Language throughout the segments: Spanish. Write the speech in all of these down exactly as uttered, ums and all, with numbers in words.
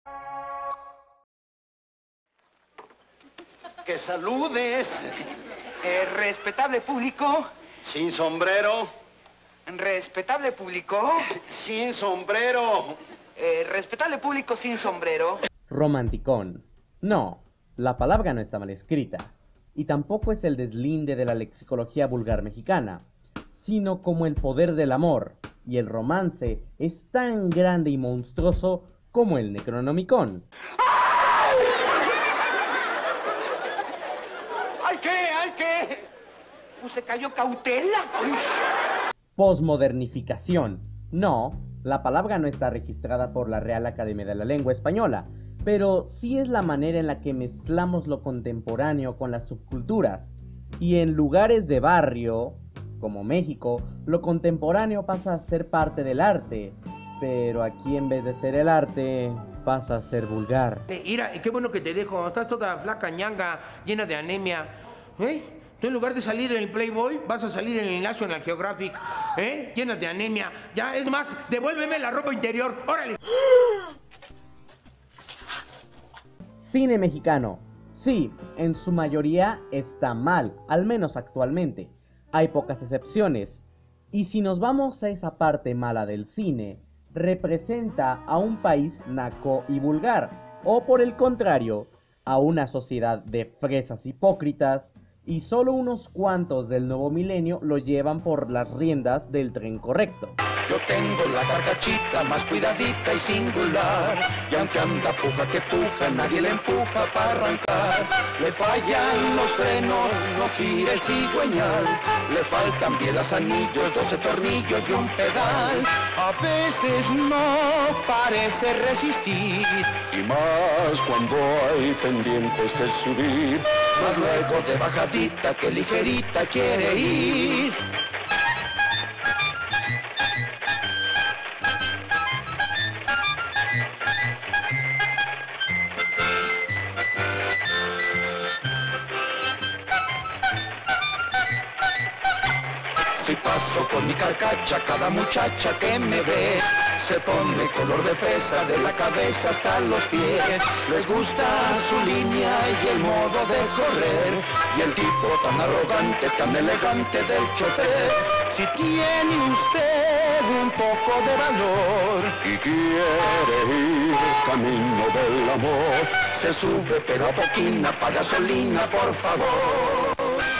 Que saludes. Eh, respetable público. Sin sombrero. Respetable público. Sin sombrero. Eh, respetable público sin sombrero. Romanticón. No, la palabra no está mal escrita, y tampoco es el deslinde de la lexicología vulgar mexicana, sino como el poder del amor, y el romance es tan grande y monstruoso como el Necronomicon. ¿Ay qué? ¿Ay qué? Pues se cayó cautela. Uy. Posmodernificación. No, la palabra no está registrada por la Real Academia de la Lengua Española, pero sí es la manera en la que mezclamos lo contemporáneo con las subculturas. Y en lugares de barrio, como México, lo contemporáneo pasa a ser parte del arte, pero aquí en vez de ser el arte, pasa a ser vulgar. Eh, mira, qué bueno que te dejo, estás toda flaca, ñanga, llena de anemia. ¿Eh? Tú en lugar de salir en el Playboy, vas a salir en el National Geographic, ¿eh? Llena de anemia. Ya, es más, devuélveme la ropa interior, órale. Cine mexicano. Sí, en su mayoría está mal, al menos actualmente. Hay pocas excepciones. Y si nos vamos a esa parte mala del cine, representa a un país naco y vulgar, o por el contrario, a una sociedad de fresas hipócritas, y solo unos cuantos del nuevo milenio lo llevan por las riendas del tren correcto. Yo tengo la carcachita más cuidadita y singular, y aunque anda puja que puja, nadie le empuja para arrancar. Le fallan los frenos, no gira el cigüeñal, le faltan bielas, anillos, doce tornillos y un pedal. A veces no parece resistir, y más cuando hay pendientes que subir, más luego de bajadita que ligerita quiere ir. Si paso con mi carcacha, cada muchacha que me ve se pone color de fresa de la cabeza hasta los pies. Les gusta su línea y el modo de correr, y el tipo tan arrogante, tan elegante del chofer. Si tiene usted un poco de valor y quiere ir camino del amor, se sube pero a poquina pa' gasolina, por favor.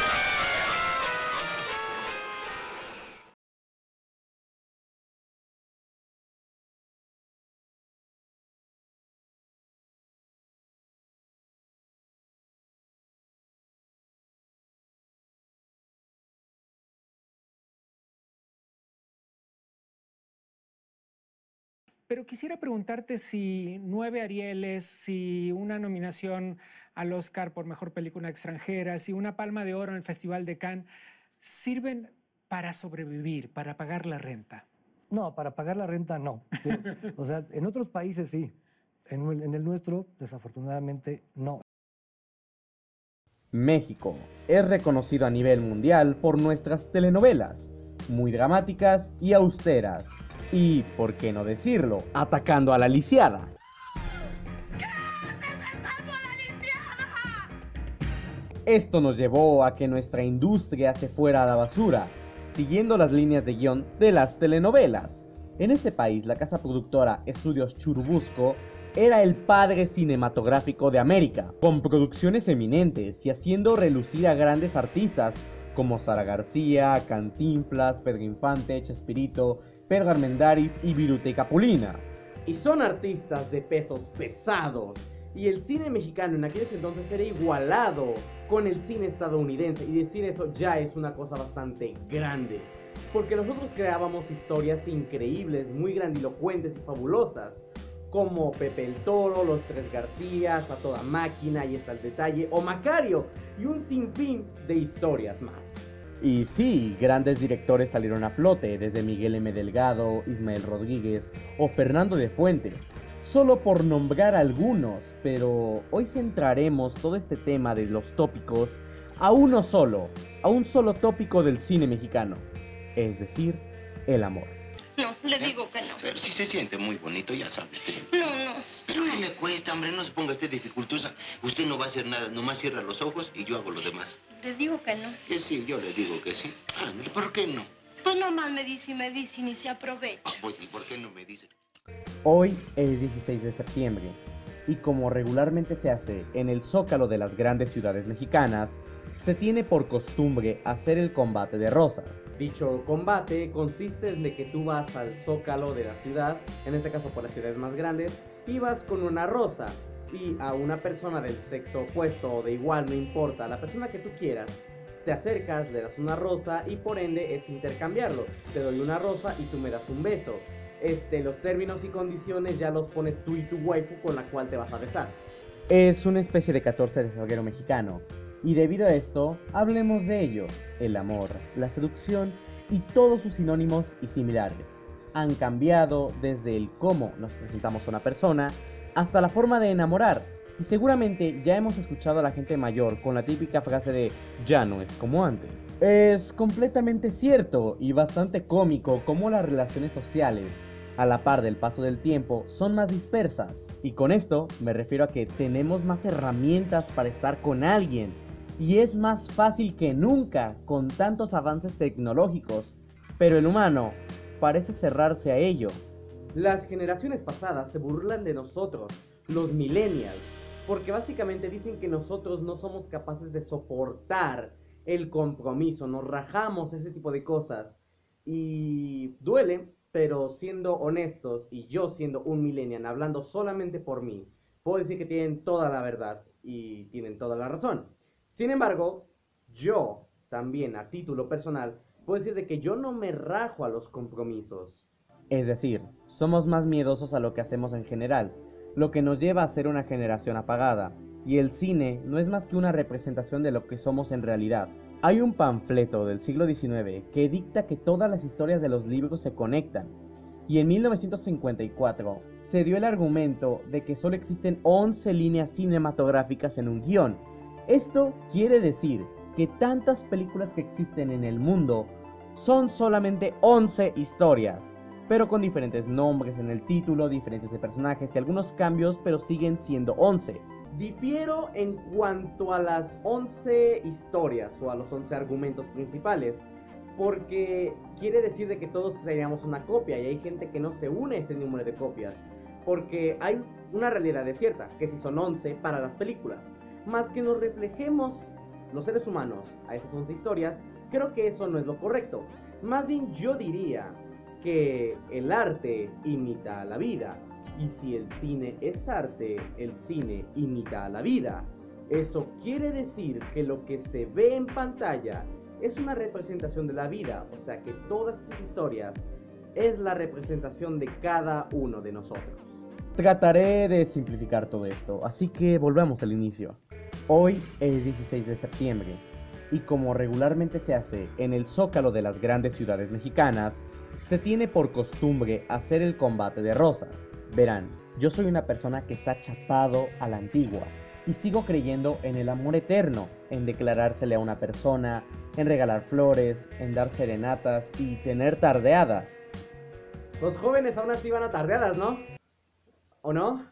Pero quisiera preguntarte si nueve Arieles, si una nominación al Oscar por Mejor Película Extranjera, si una Palma de Oro en el Festival de Cannes, sirven para sobrevivir, para pagar la renta. No, para pagar la renta no. O sea, en otros países sí. En, en el nuestro, desafortunadamente, no. México es reconocido a nivel mundial por nuestras telenovelas, muy dramáticas y austeras. Y, por qué no decirlo, atacando a la lisiada. ¿Qué haces besando a la lisiada? Esto nos llevó a que nuestra industria se fuera a la basura, siguiendo las líneas de guión de las telenovelas. En este país, la casa productora Estudios Churubusco era el padre cinematográfico de América, con producciones eminentes y haciendo relucir a grandes artistas como Sara García, Cantinflas, Pedro Infante, Chespirito, Pedro Armendáriz y Viruta Capulina. Y son artistas de pesos pesados, y el cine mexicano en aquellos entonces era igualado con el cine estadounidense, y decir eso ya es una cosa bastante grande, porque nosotros creábamos historias increíbles, muy grandilocuentes y fabulosas, como Pepe el Toro, Los Tres Garcías, A Toda Máquina, Ahí Está el Detalle, o Macario, y un sinfín de historias más. Y sí, grandes directores salieron a flote, desde Miguel M. Delgado, Ismael Rodríguez o Fernando de Fuentes, solo por nombrar algunos, pero hoy centraremos todo este tema de los tópicos a uno solo, a un solo tópico del cine mexicano, es decir, el amor. No, le digo que no. Pero si se siente muy bonito, ya sabes. No, no. Pero no me cuesta, hombre, no se ponga usted dificultosa. Usted no va a hacer nada, nomás cierra los ojos y yo hago lo demás. Le digo que no. Que sí, yo le digo que sí. Ah, ¿y por qué no? Pues nomás me dice y me dice y ni se aprovecha. Ah, pues, ¿y por qué no me dice? Hoy es dieciséis de septiembre y como regularmente se hace en el zócalo de las grandes ciudades mexicanas, se tiene por costumbre hacer el combate de rosas. Dicho combate consiste en de que tú vas al zócalo de la ciudad, en este caso por las ciudades más grandes, y vas con una rosa y a una persona del sexo opuesto o de igual, no importa, la persona que tú quieras, te acercas, le das una rosa y por ende es intercambiarlo. Te doy una rosa y tú me das un beso. Este, los términos y condiciones ya los pones tú y tu waifu con la cual te vas a besar. Es una especie de catorce de febrero mexicano. Y debido a esto, hablemos de ello. El amor, la seducción y todos sus sinónimos y similares han cambiado desde el cómo nos presentamos a una persona hasta la forma de enamorar. Y seguramente ya hemos escuchado a la gente mayor con la típica frase de ya no es como antes. Es completamente cierto y bastante cómico cómo las relaciones sociales, a la par del paso del tiempo, son más dispersas. Y con esto me refiero a que tenemos más herramientas para estar con alguien. Y es más fácil que nunca con tantos avances tecnológicos, pero el humano parece cerrarse a ello. Las generaciones pasadas se burlan de nosotros, los millennials, porque básicamente dicen que nosotros no somos capaces de soportar el compromiso, nos rajamos ese tipo de cosas. Y duele, pero siendo honestos, y yo siendo un millennial, hablando solamente por mí, puedo decir que tienen toda la verdad y tienen toda la razón. Sin embargo, yo también a título personal puedo decir de que yo no me rajo a los compromisos. Es decir, somos más miedosos a lo que hacemos en general, lo que nos lleva a ser una generación apagada. Y el cine no es más que una representación de lo que somos en realidad. Hay un panfleto del siglo diecinueve que dicta que todas las historias de los libros se conectan. Y en mil novecientos cincuenta y cuatro se dio el argumento de que solo existen once líneas cinematográficas en un guión. Esto quiere decir que tantas películas que existen en el mundo son solamente once historias, pero con diferentes nombres en el título, diferencias de personajes y algunos cambios, pero siguen siendo once. Difiero en cuanto a las once historias o a los once argumentos principales, porque quiere decir de que todos seríamos una copia y hay gente que no se une a ese número de copias, porque hay una realidad cierta, que si son once para las películas, más que nos reflejemos los seres humanos a esas once historias, creo que eso no es lo correcto. Más bien yo diría que el arte imita a la vida, y si el cine es arte, el cine imita a la vida. Eso quiere decir que lo que se ve en pantalla es una representación de la vida, o sea que todas esas historias es la representación de cada uno de nosotros. Trataré de simplificar todo esto, así que volvamos al inicio. Hoy es dieciséis de septiembre, y como regularmente se hace en el zócalo de las grandes ciudades mexicanas, se tiene por costumbre hacer el combate de rosas. Verán, yo soy una persona que está chapado a la antigua, y sigo creyendo en el amor eterno, en declarársele a una persona, en regalar flores, en dar serenatas y tener tardeadas. Los jóvenes aún así van a tardeadas, ¿no? ¿O no?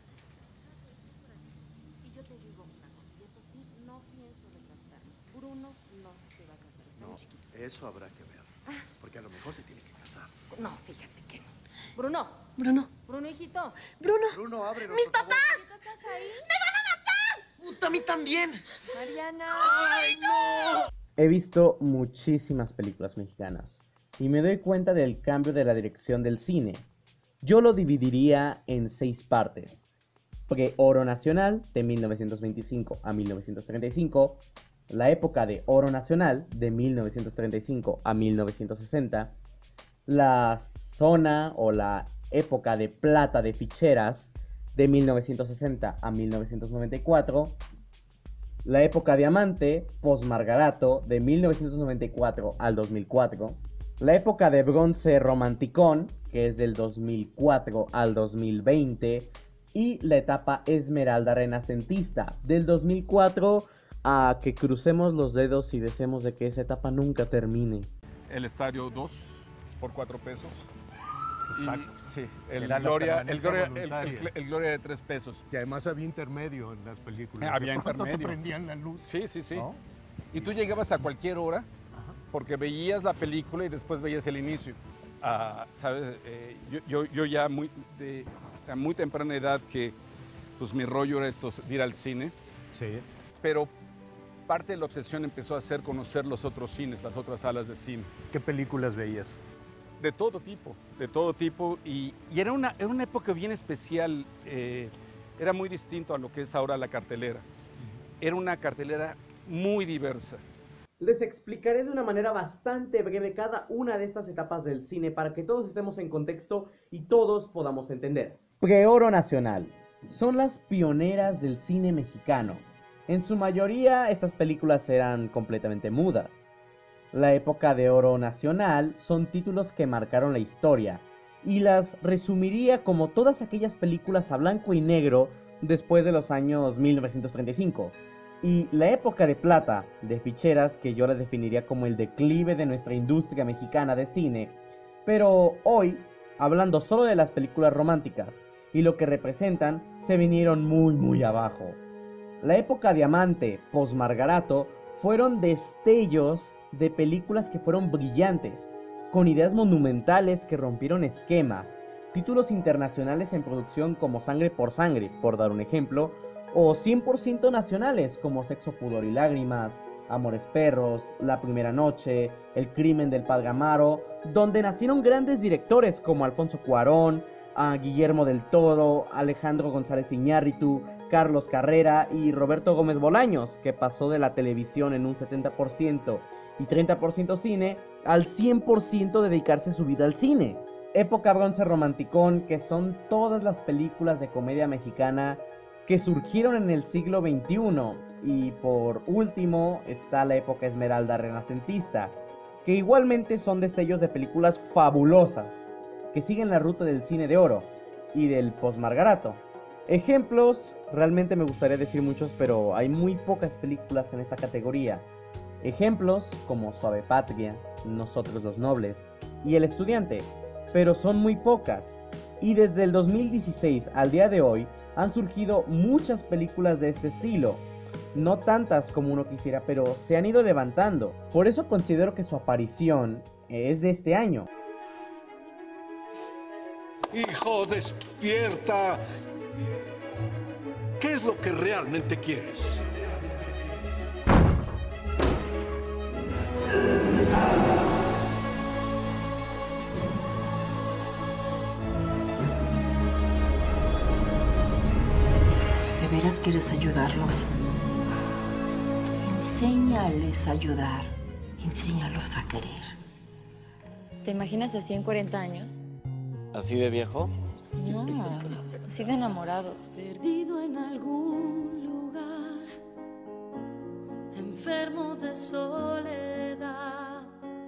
Y yo te digo una cosa, y eso sí, no pienso retractarme. Bruno no se va a casar, está muy chiquito. Eso habrá que ver, porque a lo mejor se tiene que casar. No, fíjate que no. Bruno. Bruno. Bruno, hijito. Bruno. Bruno, ábrenos, ¡Mis por favor. papás! ¿Estás ahí? ¡Me van a matar! ¡Puta, a mí también! Mariana. ¡Ay, no! He visto muchísimas películas mexicanas y me doy cuenta del cambio de la dirección del cine. Yo lo dividiría en seis partes. Pre-Oro Nacional, de mil novecientos veinticinco a mil novecientos treinta y cinco, la época de Oro Nacional, de mil novecientos treinta y cinco a mil novecientos sesenta, la zona o la época de plata de ficheras, de mil novecientos sesenta a mil novecientos noventa y cuatro, la época diamante, post-Margarato, de mil novecientos noventa y cuatro al dos mil cuatro, la época de bronce romanticón, que es del dos mil cuatro al dos mil veinte, y la etapa esmeralda renacentista, del dos mil cuatro a que crucemos los dedos y deseemos de que esa etapa nunca termine. El estadio dos por cuatro pesos. Exacto. Y, sí, el Era la Gloria, el, permanencia Gloria, el, voluntaria. el- el Gloria de tres pesos. Y además había intermedio en las películas. Había De pronto intermedio. te prendían la luz. Sí, sí, sí. ¿no? Y tú llegabas a cualquier hora porque veías la película y después veías el inicio. Ah, ¿sabes? Eh, yo, yo, yo ya muy, de, a muy temprana edad que pues mi rollo era esto, ir al cine. Sí. Pero parte de la obsesión empezó a ser conocer los otros cines, las otras salas de cine. ¿Qué películas veías? De todo tipo, de todo tipo. Y, y era, una, era una época bien especial. eh, era muy distinto a lo que es ahora la cartelera. Era una cartelera muy diversa. Les explicaré de una manera bastante breve cada una de estas etapas del cine para que todos estemos en contexto y todos podamos entender. Preoro Nacional. Son las pioneras del cine mexicano. En su mayoría, estas películas eran completamente mudas. La época de oro nacional son títulos que marcaron la historia, y las resumiría como todas aquellas películas a blanco y negro después de los años mil novecientos treinta y cinco. Y la época de plata, de ficheras, que yo la definiría como el declive de nuestra industria mexicana de cine. Pero hoy, hablando solo de las películas románticas y lo que representan, se vinieron muy muy abajo. La época diamante, post-Margarato, fueron destellos de películas que fueron brillantes, con ideas monumentales que rompieron esquemas, títulos internacionales en producción como Sangre por Sangre, por dar un ejemplo, o cien por ciento nacionales como Sexo, Pudor y Lágrimas, Amores Perros, La Primera Noche, El Crimen del Padre Amaro, donde nacieron grandes directores como Alfonso Cuarón, a Guillermo del Toro, Alejandro González Iñárritu, Carlos Carrera y Roberto Gómez Bolaños, que pasó de la televisión en un setenta por ciento y treinta por ciento cine al cien por ciento dedicarse su vida al cine. Época bronce romanticón, que son todas las películas de comedia mexicana que surgieron en el siglo veintiuno, y por último está la época esmeralda renacentista, que igualmente son destellos de películas fabulosas, que siguen la ruta del cine de oro y del post-Margarato. Ejemplos, realmente me gustaría decir muchos, pero hay muy pocas películas en esta categoría. Ejemplos como Suave Patria, Nosotros los Nobles y El Estudiante, pero son muy pocas. Y desde el dos mil dieciséis al día de hoy han surgido muchas películas de este estilo. No tantas como uno quisiera, pero se han ido levantando. Por eso considero que su aparición es de este año. Hijo, despierta. ¿Qué es lo que realmente quieres? ¿De veras quieres ayudarlos? Enséñales a ayudar. Enséñalos a querer. ¿Te imaginas así en cuarenta años? ¿Así de viejo? No, así de enamorados. Perdido en algún lugar, enfermo de soledad,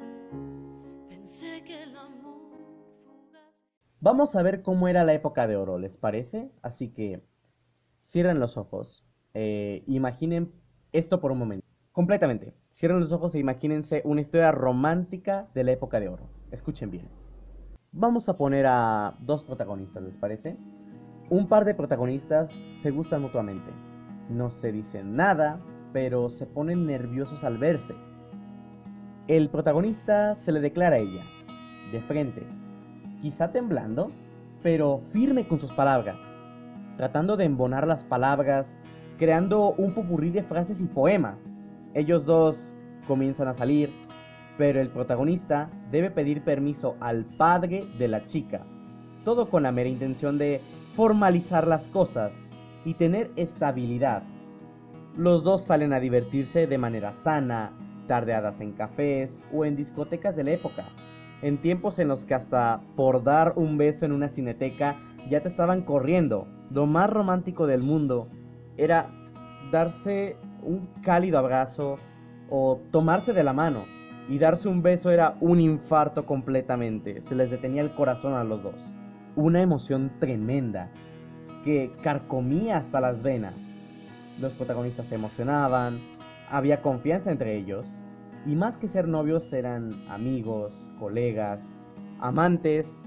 pensé que el amor fugaz... Vamos a ver cómo era la época de oro, ¿les parece? Así que cierren los ojos, eh, imaginen esto por un momento, completamente. Cierren los ojos e imagínense una historia romántica de la época de oro. Escuchen bien. Vamos a poner a dos protagonistas, ¿les parece? Un par de protagonistas se gustan mutuamente. No se dicen nada, pero se ponen nerviosos al verse. El protagonista se le declara a ella, de frente, quizá temblando, pero firme con sus palabras, tratando de embonar las palabras, creando un popurrí de frases y poemas. Ellos dos comienzan a salir, pero el protagonista debe pedir permiso al padre de la chica, todo con la mera intención de formalizar las cosas y tener estabilidad. Los dos salen a divertirse de manera sana, tardeadas en cafés o en discotecas de la época, en tiempos en los que hasta por dar un beso en una cineteca ya te estaban corriendo. Lo más romántico del mundo era darse un cálido abrazo o tomarse de la mano, y darse un beso era un infarto completamente, se les detenía el corazón a los dos. Una emoción tremenda que carcomía hasta las venas. Los protagonistas se emocionaban, había confianza entre ellos, y más que ser novios eran amigos, colegas, amantes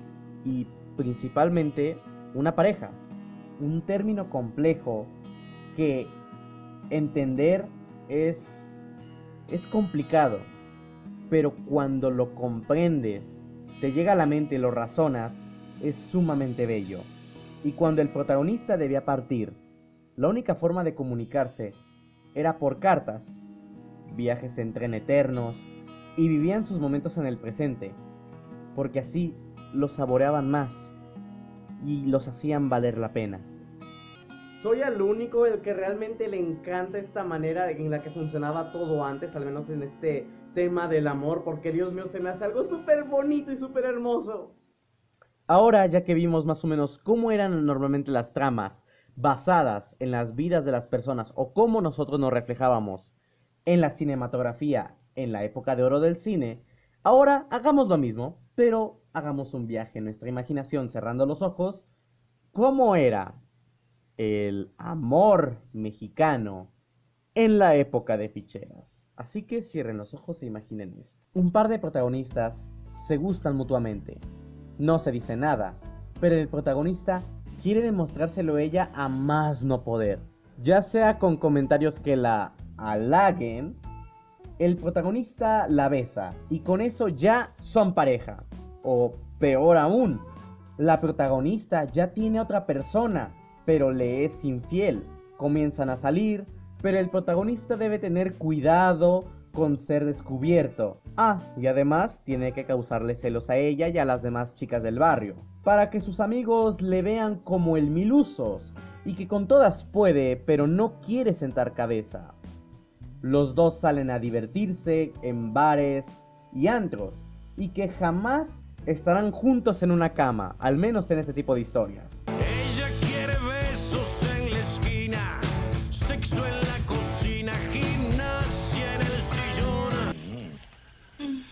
y principalmente una pareja. Un término complejo que entender es, es complicado, pero cuando lo comprendes, te llega a la mente y lo razonas, es sumamente bello. Y cuando el protagonista debía partir, la única forma de comunicarse era por cartas, viajes en tren eternos, y vivían sus momentos en el presente, porque así los saboreaban más y los hacían valer la pena. Soy el único el que realmente le encanta esta manera en la que funcionaba todo antes, al menos en este tema del amor, porque Dios mío, se me hace algo súper bonito y súper hermoso. Ahora, ya que vimos más o menos cómo eran normalmente las tramas basadas en las vidas de las personas o cómo nosotros nos reflejábamos en la cinematografía en la época de oro del cine, ahora hagamos lo mismo, pero hagamos un viaje en nuestra imaginación cerrando los ojos. ¿Cómo era el amor mexicano en la época de ficheras? Así que cierren los ojos e imaginen esto. Un par de protagonistas se gustan mutuamente. No se dice nada, pero el protagonista quiere demostrárselo a ella a más no poder. Ya sea con comentarios que la halaguen, el protagonista la besa y con eso ya son pareja. O peor aún, la protagonista ya tiene otra persona, pero le es infiel. Comienzan a salir, pero el protagonista debe tener cuidado con ser descubierto. Ah, y además tiene que causarle celos a ella y a las demás chicas del barrio, para que sus amigos le vean como el milusos y que con todas puede, pero no quiere sentar cabeza. Los dos salen a divertirse en bares y antros, y que jamás estarán juntos en una cama, al menos en este tipo de historias. Ella quiere besos en la esquina, sexo en la cocina, gimnasia en el sillón.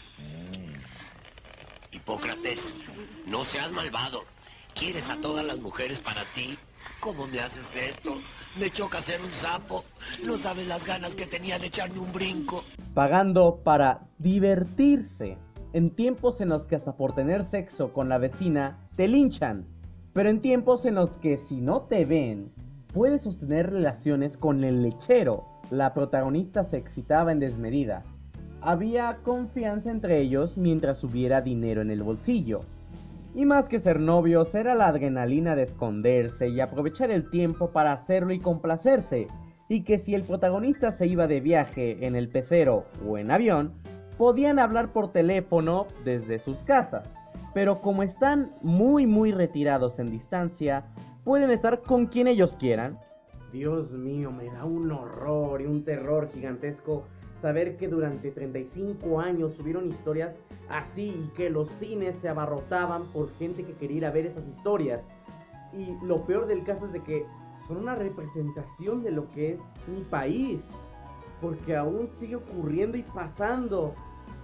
Hipócrates, no seas malvado. ¿Quieres a todas las mujeres para ti? ¿Cómo me haces esto? Me choca ser un sapo. No sabes las ganas que tenía de echarme un brinco. Pagando para divertirse, en tiempos en los que hasta por tener sexo con la vecina te linchan, pero en tiempos en los que si no te ven, puedes sostener relaciones con el lechero. La protagonista se excitaba en desmedida. Había confianza entre ellos mientras hubiera dinero en el bolsillo. Y más que ser novios, era la adrenalina de esconderse y aprovechar el tiempo para hacerlo y complacerse. Y que si el protagonista se iba de viaje en el pecero o en avión, podían hablar por teléfono desde sus casas. Pero como están muy muy retirados en distancia, pueden estar con quien ellos quieran. Dios mío, me da un horror y un terror gigantesco saber que durante treinta y cinco años hubieron historias así y que los cines se abarrotaban por gente que quería ir a ver esas historias. Y lo peor del caso es de que son una representación de lo que es mi país, porque aún sigue ocurriendo y pasando.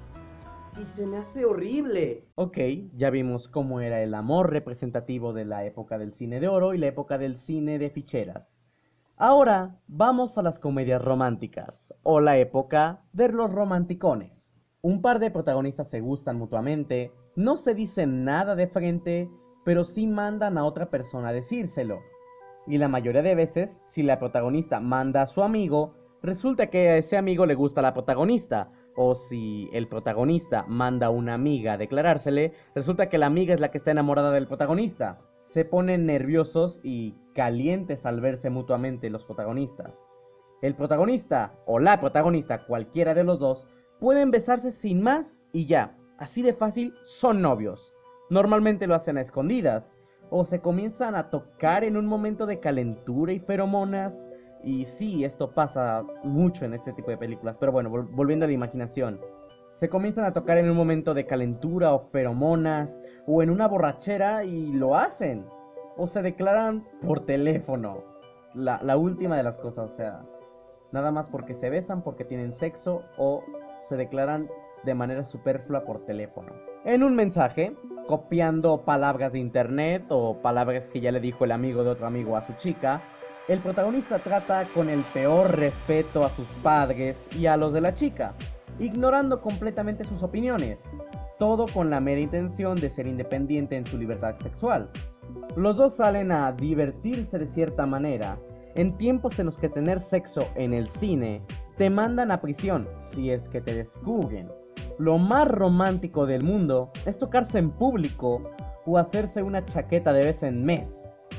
Y se me hace horrible. Ok, ya vimos cómo era el amor representativo de la época del cine de oro y la época del cine de ficheras. Ahora vamos a las comedias románticas, o la época de los romanticones. Un par de protagonistas se gustan mutuamente, no se dicen nada de frente, pero sí mandan a otra persona a decírselo. Y la mayoría de veces, si la protagonista manda a su amigo, resulta que a ese amigo le gusta la protagonista. O si el protagonista manda a una amiga a declarársele, resulta que la amiga es la que está enamorada del protagonista. Se ponen nerviosos y calientes al verse mutuamente los protagonistas. El protagonista o la protagonista, cualquiera de los dos, pueden besarse sin más y ya, así de fácil son novios. Normalmente lo hacen a escondidas, o se comienzan a tocar en un momento de calentura y feromonas. Y sí, esto pasa mucho en este tipo de películas, pero bueno, vol- volviendo a la imaginación. Se comienzan a tocar en un momento de calentura o feromonas, o en una borrachera y lo hacen. O se declaran por teléfono. La, la última de las cosas, o sea, nada más porque se besan, porque tienen sexo, o se declaran de manera superflua por teléfono. En un mensaje, copiando palabras de internet o palabras que ya le dijo el amigo de otro amigo a su chica, el protagonista trata con el peor respeto a sus padres y a los de la chica, ignorando completamente sus opiniones. todo con la mera intención de ser independiente en su libertad sexual. Los dos salen a divertirse de cierta manera, en tiempos en los que tener sexo en el cine te mandan a prisión si es que te descubren. Lo más romántico del mundo es tocarse en público o hacerse una chaqueta de vez en mes.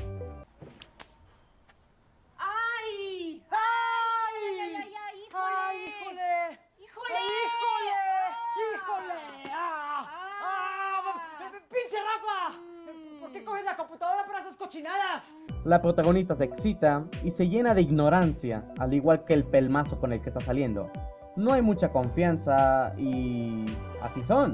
¡Ay! ¡Ay! ¡Ay, ay, ay! ¡Híjole! ¡Híjole! ¡Híjole! ¡Híjole! ¡Ah! ¡Ah! ¡Pinche Rafa! ¿Por qué coges la computadora para esas cochinadas? La protagonista se excita y se llena de ignorancia, al igual que el pelmazo con el que está saliendo. No hay mucha confianza y así son.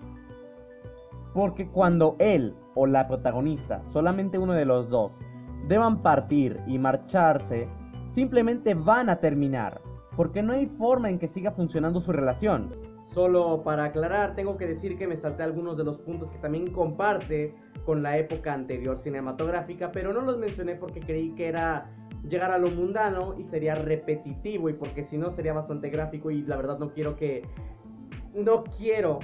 Porque cuando él o la protagonista, solamente uno de los dos, deban partir y marcharse, simplemente van a terminar, porque no hay forma en que siga funcionando su relación. Solo para aclarar, tengo que decir que me salté algunos de los puntos que también comparte con la época anterior cinematográfica, pero no los mencioné porque creí que era llegar a lo mundano y sería repetitivo, y porque si no sería bastante gráfico, y la verdad no quiero que... No quiero...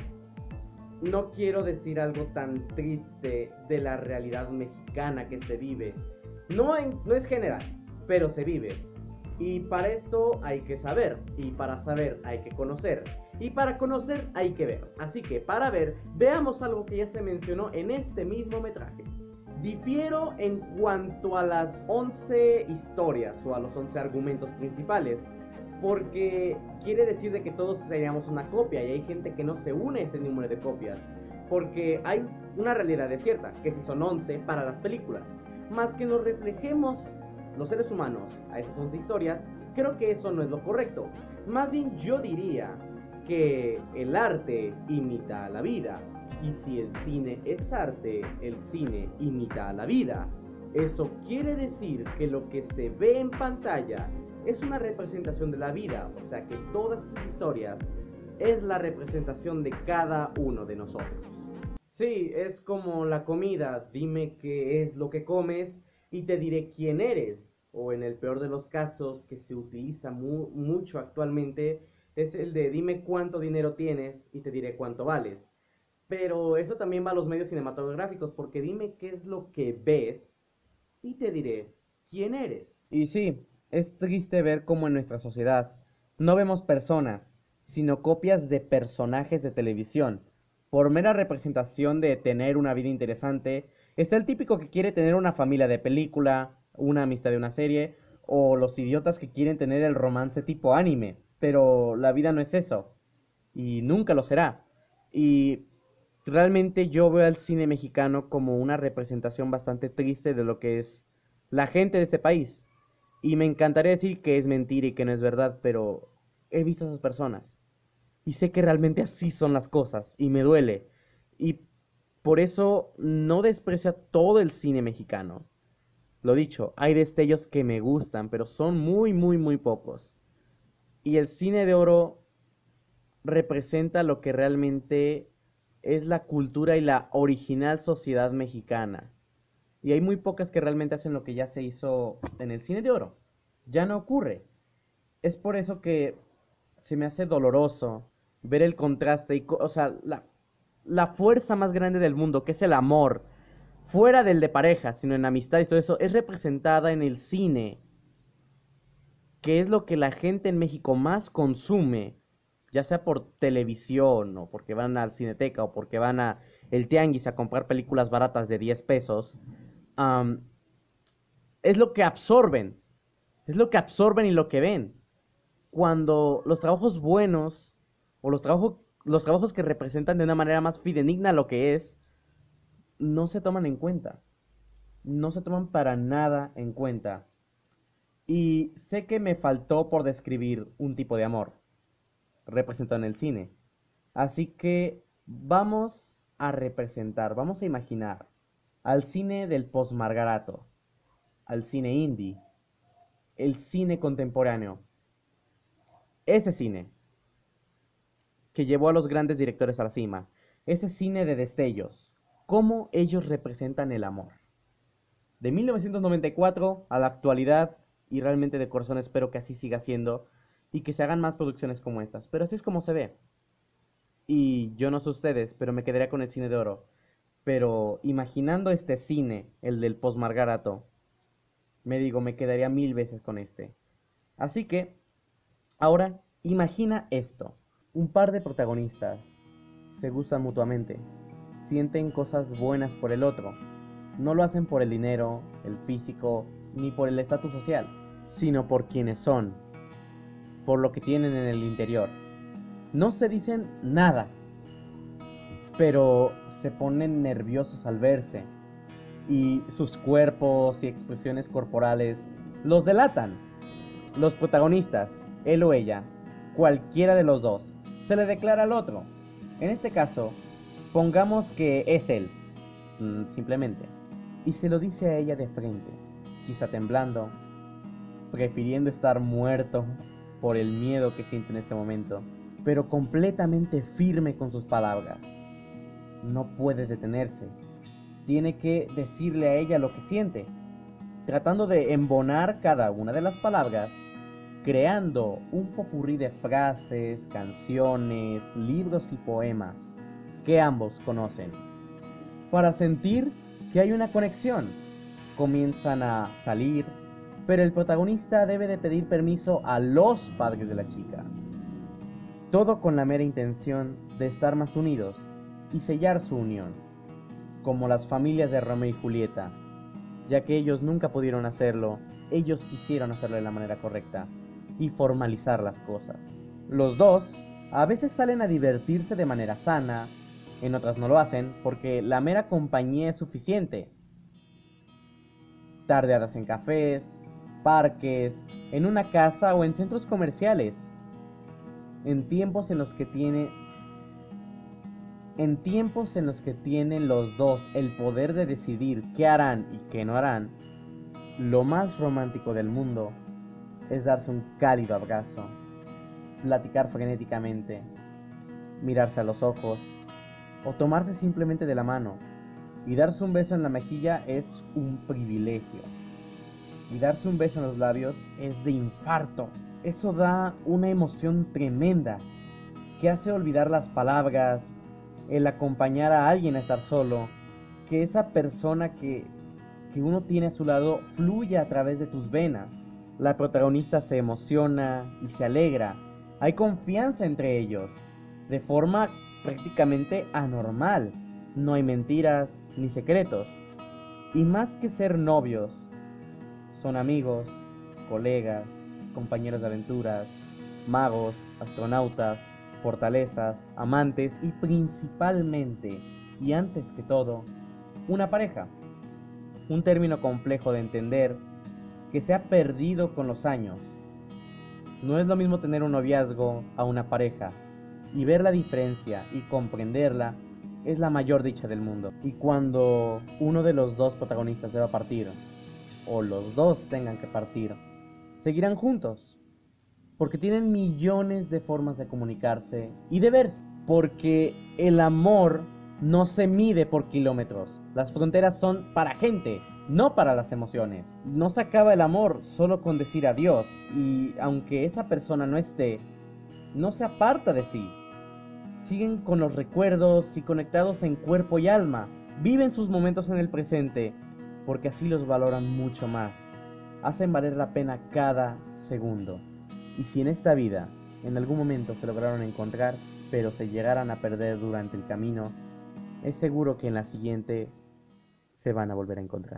No quiero decir algo tan triste de la realidad mexicana que se vive. No, en, no es general, pero se vive. Y para esto hay que saber, y para saber hay que conocer, y para conocer hay que ver. Así que para ver, veamos algo que ya se mencionó en este mismo metraje. Difiero en cuanto a las once historias o a los once argumentos principales, porque quiere decir de que todos seríamos una copia, y hay gente que no se une a ese número de copias, porque hay una realidad cierta, que si son once para las películas, más que nos reflejemos los seres humanos a esas once historias, creo que eso no es lo correcto. Más bien yo diría que el arte imita a la vida, y si el cine es arte, el cine imita a la vida. Eso quiere decir que lo que se ve en pantalla es una representación de la vida, o sea que todas esas historias es la representación de cada uno de nosotros. Sí, es como la comida, dime qué es lo que comes y te diré quién eres, o en el peor de los casos que se utiliza mu mucho actualmente, es el de dime cuánto dinero tienes y te diré cuánto vales. Pero eso también va a los medios cinematográficos, porque dime qué es lo que ves y te diré quién eres. Y sí, es triste ver cómo en nuestra sociedad no vemos personas, sino copias de personajes de televisión. Por mera representación de tener una vida interesante, está el típico que quiere tener una familia de película, una amistad de una serie, o los idiotas que quieren tener el romance tipo anime. Pero la vida no es eso, y nunca lo será. Y realmente yo veo al cine mexicano como una representación bastante triste de lo que es la gente de este país. Y me encantaría decir que es mentira y que no es verdad, pero he visto a esas personas. Y sé que realmente así son las cosas, y me duele. Y por eso no desprecio a todo el cine mexicano. Lo dicho, hay destellos que me gustan, pero son muy, muy, muy pocos. Y el cine de oro representa lo que realmente es la cultura y la original sociedad mexicana. Y hay muy pocas que realmente hacen lo que ya se hizo en el cine de oro. Ya no ocurre. Es por eso que se me hace doloroso ver el contraste, y, o sea, la, la fuerza más grande del mundo, que es el amor, fuera del de pareja, sino en amistad y todo eso, es representada en el cine, que es lo que la gente en México más consume, ya sea por televisión, o porque van al Cineteca, o porque van a el Tianguis a comprar películas baratas de diez pesos, um, es lo que absorben, es lo que absorben y lo que ven. Cuando los trabajos buenos, o los, trabajo, los trabajos que representan de una manera más fidedigna lo que es, no se toman en cuenta. No se toman para nada en cuenta. Y sé que me faltó por describir un tipo de amor representado en el cine. Así que vamos a representar, vamos a imaginar al cine del postmargarato, al cine indie, el cine contemporáneo. Ese cine que llevó a los grandes directores a la cima. Ese cine de destellos. Cómo ellos representan el amor. De mil novecientos noventa y cuatro a la actualidad, y realmente de corazón espero que así siga siendo, y que se hagan más producciones como estas. Pero así es como se ve. Y yo no sé ustedes, pero me quedaría con el cine de oro. Pero imaginando este cine, el del post-Margarato, me digo, me quedaría mil veces con este. Así que, ahora, imagina esto. Un par de protagonistas se gustan mutuamente, sienten cosas buenas por el otro. No lo hacen por el dinero, el físico, ni por el estatus social, sino por quienes son, por lo que tienen en el interior. No se dicen nada, pero se ponen nerviosos al verse, y sus cuerpos y expresiones corporales los delatan. Los protagonistas, él o ella, cualquiera de los dos, se le declara al otro. En este caso, pongamos que es él, simplemente, y se lo dice a ella de frente, quizá temblando, prefiriendo estar muerto por el miedo que siente en ese momento, pero completamente firme con sus palabras. No puede detenerse, tiene que decirle a ella lo que siente, tratando de embonar cada una de las palabras, creando un popurrí de frases, canciones, libros y poemas que ambos conocen. Para sentir que hay una conexión, comienzan a salir, pero el protagonista debe de pedir permiso a los padres de la chica. Todo con la mera intención de estar más unidos y sellar su unión, como las familias de Romeo y Julieta, ya que ellos nunca pudieron hacerlo, ellos quisieron hacerlo de la manera correcta y formalizar las cosas. Los dos a veces salen a divertirse de manera sana, en otras no lo hacen porque la mera compañía es suficiente. Tardeadas en cafés, parques, en una casa o en centros comerciales, en tiempos en los que tiene en tiempos en los que tienen los dos el poder de decidir qué harán y qué no harán, lo más romántico del mundo es darse un cálido abrazo, platicar frenéticamente, mirarse a los ojos o tomarse simplemente de la mano. Y darse un beso en la mejilla es un privilegio. Y darse un beso en los labios es de infarto. Eso da una emoción tremenda que hace olvidar las palabras, el acompañar a alguien a estar solo, que esa persona que, que uno tiene a su lado fluya a través de tus venas. La protagonista se emociona y se alegra. Hay confianza entre ellos, de forma prácticamente anormal. No hay mentiras ni secretos. Y más que ser novios, son amigos, colegas, compañeros de aventuras, magos, astronautas, fortalezas, amantes y principalmente, y antes que todo, una pareja. Un término complejo de entender que se ha perdido con los años. No es lo mismo tener un noviazgo a una pareja, y ver la diferencia y comprenderla es la mayor dicha del mundo. Y cuando uno de los dos protagonistas deba partir, o los dos tengan que partir, seguirán juntos, porque tienen millones de formas de comunicarse y de verse, porque el amor no se mide por kilómetros. Las fronteras son para gente, no para las emociones. No se acaba el amor solo con decir adiós, y aunque esa persona no esté, no se aparta de sí. Siguen con los recuerdos y conectados en cuerpo y alma. Viven sus momentos en el presente, porque así los valoran mucho más. Hacen valer la pena cada segundo. Y si en esta vida, en algún momento se lograron encontrar, pero se llegaran a perder durante el camino, es seguro que en la siguiente se van a volver a encontrar.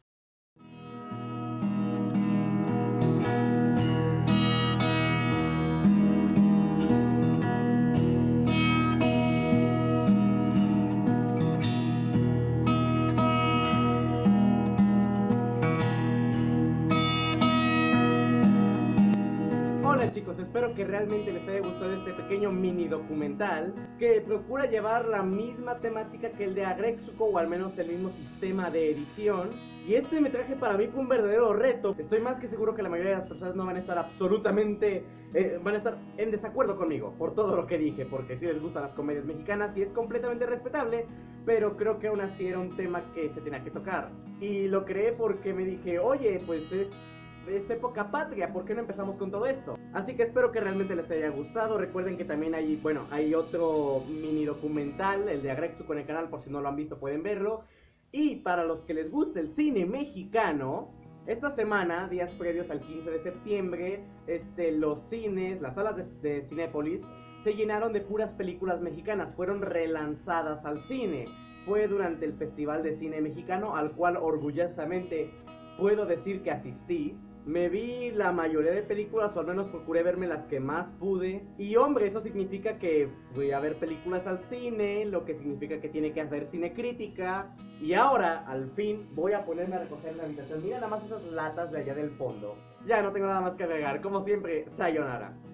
Hola chicos, espero que realmente les haya gustado este pequeño mini documental que procura llevar la misma temática que el de Agretsuko, o al menos el mismo sistema de edición. Y este metraje para mí fue un verdadero reto. Estoy más que seguro que la mayoría de las personas no van a estar absolutamente, eh, van a estar en desacuerdo conmigo por todo lo que dije, porque sí les gustan las comedias mexicanas y es completamente respetable, pero creo que aún así era un tema que se tenía que tocar. Y lo creé porque me dije, oye, pues es es época patria, ¿por qué no empezamos con todo esto? Así que espero que realmente les haya gustado. Recuerden que también hay, bueno, hay otro mini documental, el de Agrexu con el canal, por si no lo han visto pueden verlo. Y para los que les guste el cine mexicano, esta semana, días previos al quince de septiembre, este, los cines, las salas de, de Cinépolis se llenaron de puras películas mexicanas, fueron relanzadas al cine. Fue durante el Festival de Cine Mexicano, al cual orgullosamente puedo decir que asistí. Me vi la mayoría de películas, o al menos procuré verme las que más pude. Y hombre, eso significa que voy a ver películas al cine, lo que significa que tiene que haber cine crítica. Y ahora, al fin, voy a ponerme a recoger la habitación. Mira nada más esas latas de allá del fondo. Ya no tengo nada más que agregar. Como siempre, sayonara.